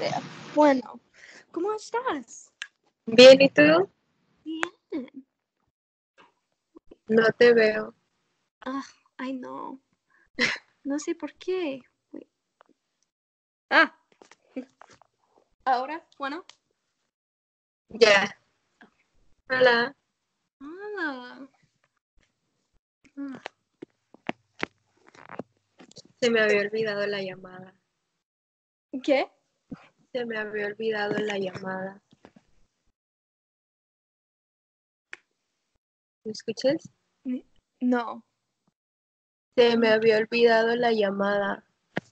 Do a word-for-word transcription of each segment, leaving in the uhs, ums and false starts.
idea. Bueno, ¿cómo estás? Bien, ¿y tú? Bien. No te veo. Ah, ay no. No sé por qué. Wait. Ah. Ahora, bueno. Ya. Hola. Hola. Ah. Se me había olvidado la llamada. ¿Qué? Se me había olvidado la llamada. ¿Me escuchas? No. Se me había olvidado la llamada.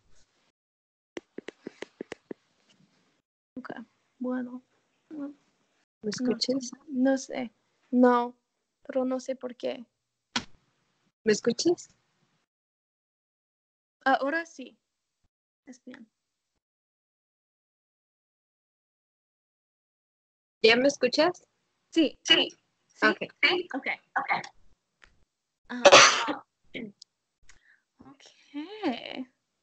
Ok. Bueno. Bueno. ¿Me escuchas? No, no sé. No. Pero no sé por qué. ¿Me escuchas? Ahora sí. Es bien. ¿Ya me escuchas? Sí. Sí. ¿Sí? Ok. Ok. Ah. Ok.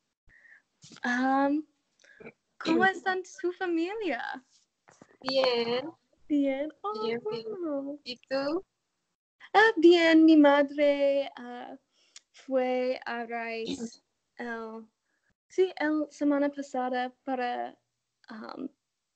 Um, ¿Cómo está su familia? Bien. Bien. Oh, Bien, bien. wow. ¿Y tú? Ah, bien, mi madre uh, fue a Rice el, sí, el semana pasada para um,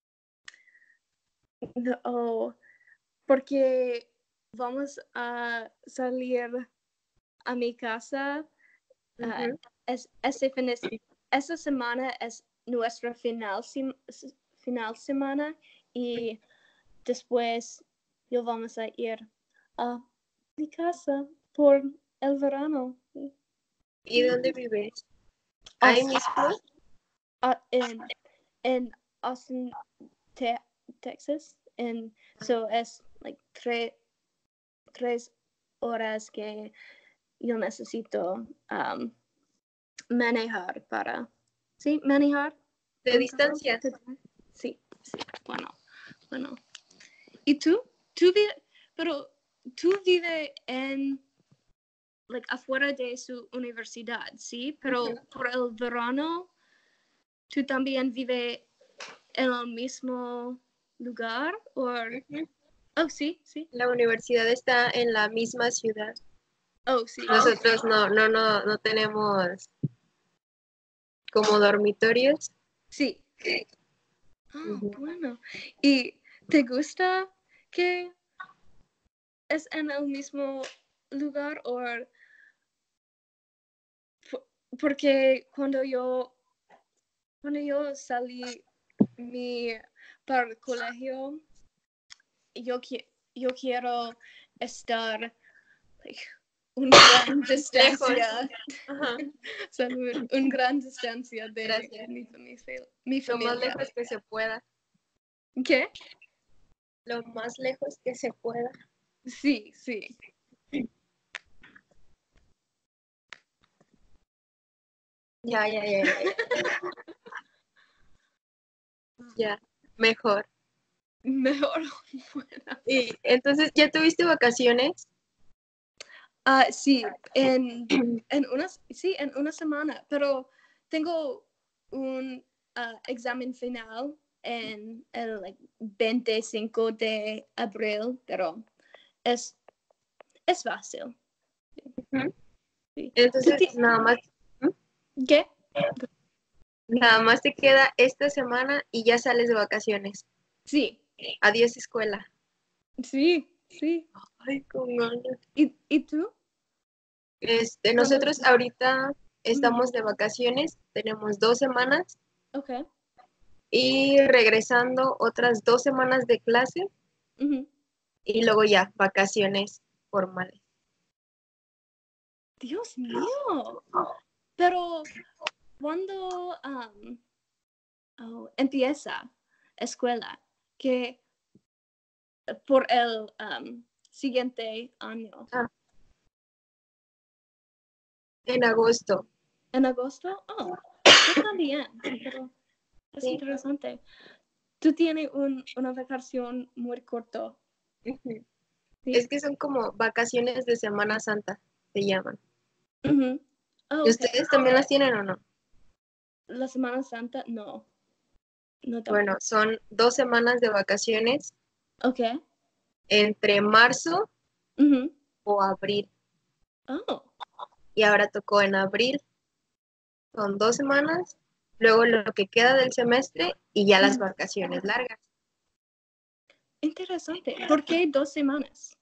no, porque vamos a salir a mi casa. Uh, Uh-huh. es, ese fin de, esa semana es nuestra final, final semana y después yo vamos a ir a mi casa por el verano. ¿Y dónde vives? ¿Ahí Austin, mismo? uh, in, in Austin, te Texas. And so es like tre, tres horas que yo necesito um, manejar para, ¿sí? Manejar. ¿De distancia? Sí, sí, bueno, bueno. ¿Y tú? ¿Tú vives, pero tú vives en, like, afuera de su universidad, sí? Pero uh-huh. Por el verano, ¿tú también vives en el mismo lugar? ¿O? Uh-huh. Oh, sí, sí. La universidad está en la misma ciudad. Oh, sí. Nosotros no, no, no, no tenemos como dormitorios. Sí. Ah, oh, bueno. ¿Y te gusta que es en el mismo lugar o porque cuando yo cuando yo salí mi para el colegio yo yo quiero estar like, un gran distancia Salud, un gran distancia de Gracias. mi, mi, mi familia. Lo más lejos que se pueda. ¿Qué? Lo más lejos que se pueda. Sí, sí. Ya, ya, ya, ya. Ya, mejor. Mejor. Bueno. Y entonces, ¿ya tuviste vacaciones? Ah, uh, sí, en, en una, sí, en una semana, pero tengo un uh, examen final en el like, veinticinco de abril, pero es, es fácil. Uh-huh. Sí. Entonces, nada más. ¿Mm? ¿Qué? Nada más te queda esta semana y ya sales de vacaciones. Sí. Adiós, escuela. Sí, sí. Ay, con ganas. ¿Y, ¿Y tú? Este, nosotros ahorita estamos de vacaciones, tenemos dos semanas. Okay. Y regresando otras dos semanas de clase. Uh-huh. Y luego ya, vacaciones formales. Dios mío. Pero, ¿cuándo um, oh, empieza escuela? Que por el um, siguiente año. Ah, en agosto. ¿En agosto? Oh, está bien. Pero es sí. Interesante. Tú tienes un, una vacación muy corta. Uh-huh. ¿Sí? Es que son como vacaciones de Semana Santa, se llaman. Uh-huh. Oh, okay. ¿Ustedes también las tienen o no? La Semana Santa, no. No tanto. Bueno, son dos semanas de vacaciones Ok. entre marzo Ujú. o abril. Oh, Y ahora tocó en abril. Son dos semanas, luego lo que queda del semestre y ya las ujú. vacaciones largas. Interesante. ¿Por qué dos semanas?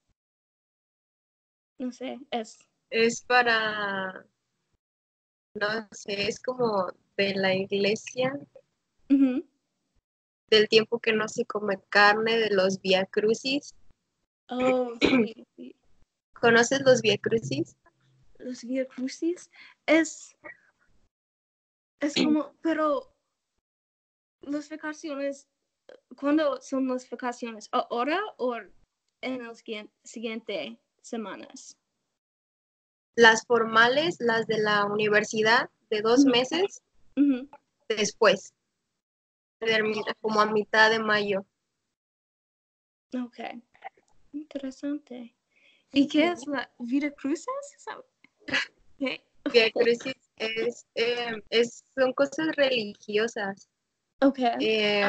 No sé, es. Es para, no sé, es como de la iglesia, Ujú. del tiempo que no se come carne, de los Vía Crucis. Oh, sí, sí. ¿Conoces los Vía Crucis? Los Via Crucis es, es como, pero las vacaciones, ¿cuándo son las vacaciones? ¿Ahora o en las siguiente, siguiente semanas? Las formales, las de la universidad, de dos Ujú, meses ujú. después, termina como a mitad de mayo. Ok, interesante. ¿Y qué es la Via Crucis? ¿Sabe? ¿Qué? Vía Crucis es, eh, es, son cosas religiosas. Ok. Eh,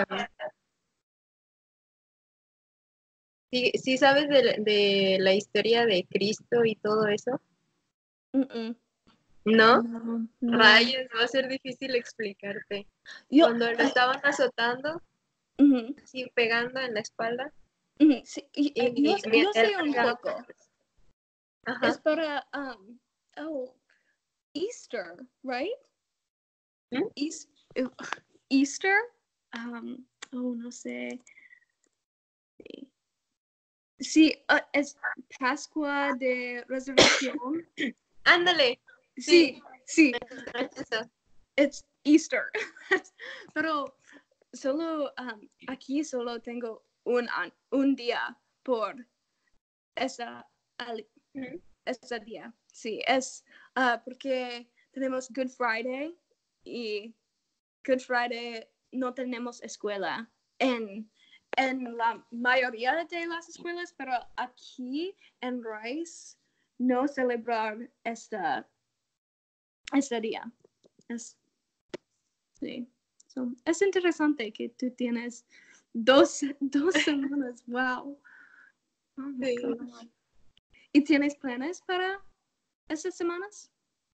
¿sí, sí sabes de, de la historia de Cristo y todo eso? Mm-mm. ¿No? No, no. Rayos, va a ser difícil explicarte. Yo, Cuando lo ay, estaban azotando, ujú, así pegando en la espalda, ujú, sí, y- y yo, yo él sé un cargaba. poco. Es Ajá. para, um, oh, Easter, right? ¿Mm? Eas- uh, Easter? Um, oh, no sé. Sí, sí, uh, es Pascua de Resurrección. Ándale, sí, Sí, sí, es eso. it's Easter. Pero solo, um, aquí solo tengo un, an- un día por esa, al- Ujú. ese día. Sí, es uh, porque tenemos Good Friday y Good Friday no tenemos escuela en, en la mayoría de las escuelas, pero aquí en Rice no celebrar esta, este día. Es, sí. So, es interesante que tú tienes dos, dos semanas. Wow. Oh my Sí. God. ¿Y tienes planes para esas semanas?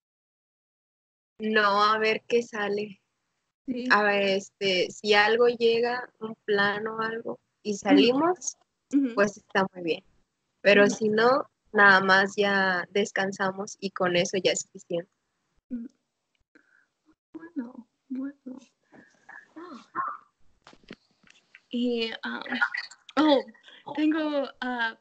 No, a ver qué sale. Sí. A ver, este, si algo llega, un plan o algo, y Ujú, salimos, ujú, pues está muy bien. Pero ujú, si no, nada más ya descansamos y con eso ya es suficiente. ujú. Bueno, bueno. Ah, y, um, oh, tengo uh,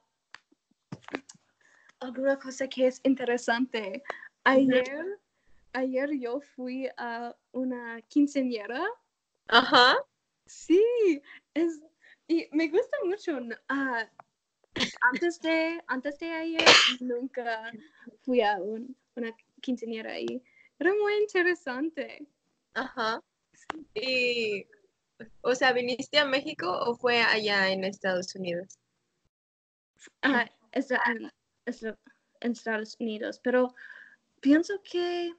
alguna cosa que es interesante. Ujú. Ayer, ayer yo fui a una quinceañera. Ajá. Sí, es, y me gusta mucho. Uh, antes de, antes de ayer nunca fui a un, una quinceañera y era muy interesante. Ajá. Y, o sea, ¿viniste a México o fue allá en Estados Unidos? Uh, es en, es en Estados Unidos, pero pienso que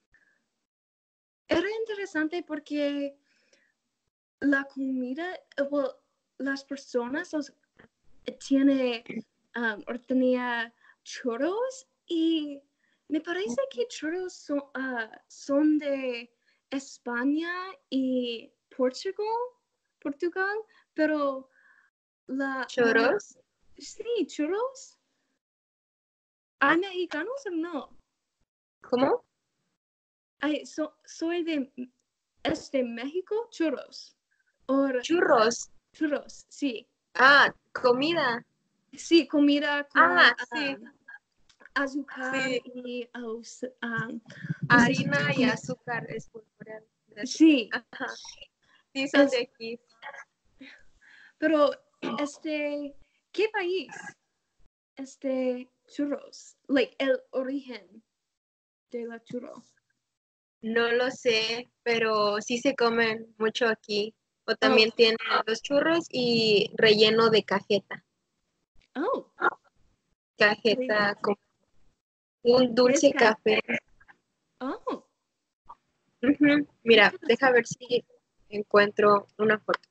era interesante porque la comida, well, las personas los, tiene, um, o tenía churros y me parece que churros son, uh, son de España y Portugal, Portugal, pero la, la, ¿Choros? sí, churros, ¿hay mexicanos o no? ¿Cómo? Ay, so, soy de, es de México, churros, o Churros. churros, sí. Ah, comida. Sí, comida con Ah, sí, um, azúcar sí. y oh, um, no sé si Harina y azúcar espolvoreado de azúcar. sí, Ajá. Sí, son es, de aquí. pero este, ¿qué país? Este churros, like el origen de la churro. No lo sé, pero sí se comen mucho aquí. O Oh, también tienen los churros y relleno de cajeta. oh, Cajeta con un es dulce que, café. oh, Ujú. Mira, deja ver si encuentro una foto.